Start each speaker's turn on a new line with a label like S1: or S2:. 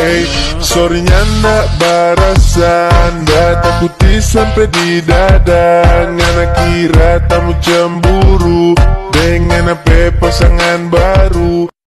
S1: Sorry ndak barasan, ndak takuti sampai di dada. Ngana kira tamu cemburu dengan apa pasangan baru.